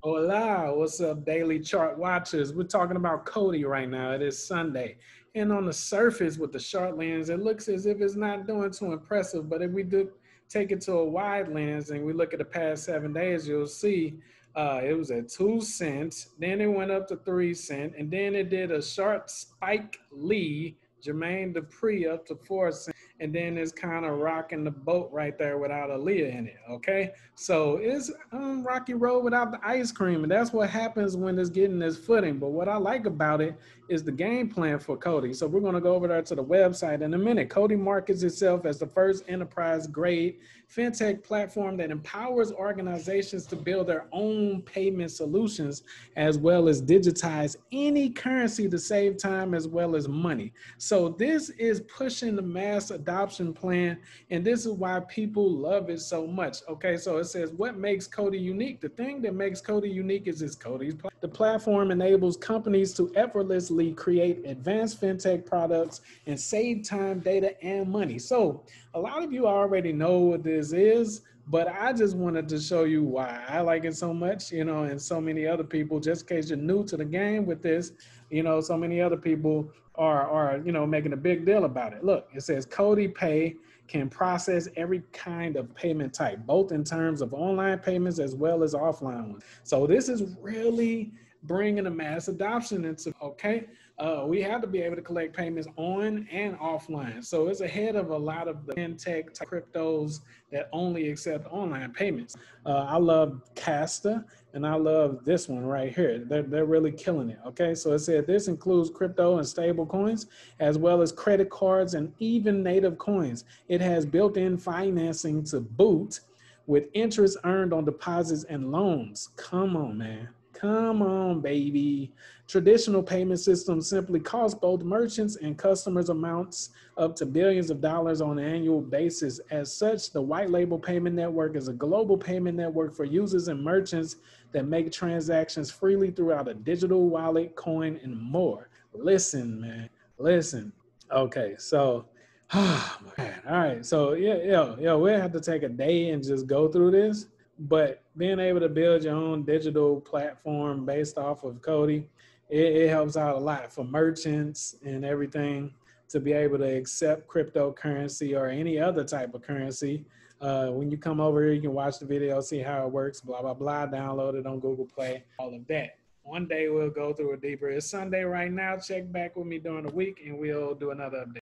Hola, what's up, Daily Chart Watchers? We're talking about Cody right now. It is Sunday. And on the surface with the short lens, it looks as if it's not doing too impressive. But if we do take it to a wide lens and we look at the past 7 days, you'll see it was at 2 cents, then it went up to 3 cents, and then it did a sharp Spike Lee, Jermaine Dupri up to 4 cents, and then it's kind of rocking the boat right there without Aaliyah in it. Okay, so it's rocky road without the ice cream, and that's what happens when it's getting this footing. But what I like about it is the game plan for Cody. So we're going to go over there to the website in a minute. Cody markets itself as the first enterprise grade fintech platform that empowers organizations to build their own payment solutions as well as digitize any currency to save time as well as money. So this is pushing the mass adoption plan, and this is why people love it so much. Okay, so it says what makes Cody unique. The thing that makes Cody unique is it's Cody's. The platform enables companies to effortlessly create advanced fintech products and save time, data, and money. So a lot of you already know what this is, but I just wanted to show you why I like it so much, and so many other people, just in case you're new to the game with this, so many other people are making a big deal about it. Look, it says Cody Pay can process every kind of payment type, both in terms of online payments as well as offline ones. So this is really bringing a mass adoption into, okay? We have to be able to collect payments on and offline. So it's ahead of a lot of the fintech cryptos that only accept online payments. I love Casta and I love this one right here. They're really killing it. Okay, so it said this includes crypto and stable coins, as well as credit cards and even native coins. It has built-in financing to boot with interest earned on deposits and loans. Come on, man. Come on, baby. Traditional payment systems simply cost both merchants and customers amounts up to billions of dollars on an annual basis. As such, the White Label Payment Network is a global payment network for users and merchants that make transactions freely throughout a digital wallet, coin, and more. Listen, man. Listen. Okay, so oh man. All right. So yeah, we'll have to take a day and just go through this. But being able to build your own digital platform based off of Cody, it helps out a lot for merchants and everything to be able to accept cryptocurrency or any other type of currency. When you come over here, you can watch the video, see how it works, blah, blah, blah, download it on Google Play, all of that. One day we'll go through it deeper. It's Sunday right now. Check back with me during the week and we'll do another update.